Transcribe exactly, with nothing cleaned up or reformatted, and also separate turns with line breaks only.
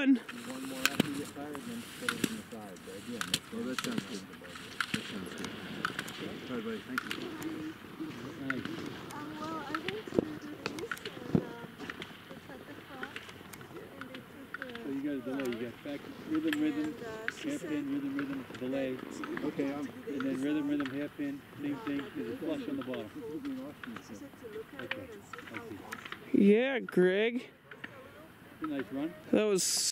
one.
One more after you get tired, and then put it in the side. But again, that's
Oh, that sounds good. That sounds good. All right, buddy. Thank you. Nice.
Um, well, I went to the east and um, they cut the crop and they took the
So you got a delay. You got back rhythm, rhythm,
and, uh, she
half
said
in, rhythm, rhythm, delay.
okay. I'm.
And then rhythm, rhythm, half in, same thing. There's a flush on the bottom.
she said to look at it and see how it was.
Yeah, Greg.
It's a nice run.
That was